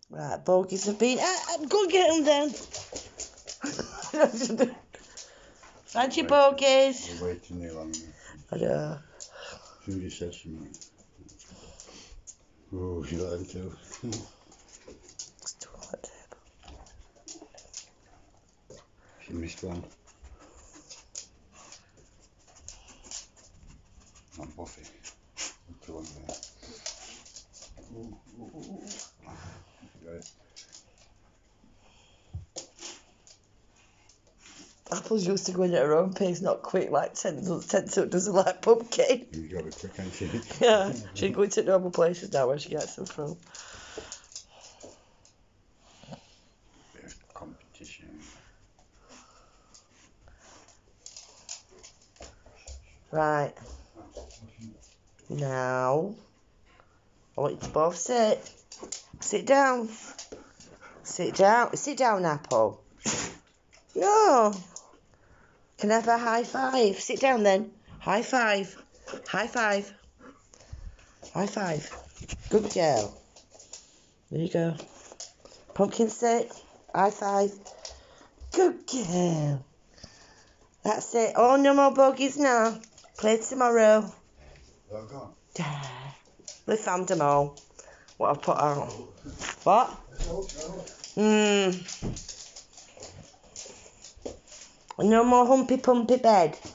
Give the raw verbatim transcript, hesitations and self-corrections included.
Right, bogies have been... Ah, go and get them then. Thank you, bogies. We're waiting there long enough. I know. Judy said something. Oh, she let him too. Still on the table. She missed one. Not Buffy. Two on there. Ooh, ooh, ooh, ooh. Got it. Apple's used to going at her own pace, not quick like Tensu doesn't like pumpkin. You got to be quick, ain't she? Yeah, she's going to normal places now where she gets them from. Bit of competition. Right. Now, I want you to both sit. Sit down. Sit down. Sit down, Apple. No. Can I have a high five? Sit down then. High five. High five. High five. Good girl. There you go. Pumpkin sit. High five. Good girl. That's it. Oh, no more bogies now. Play tomorrow. They're gone. We found them all. What I've put out. What? Hmm. No more humpy pumpy bed.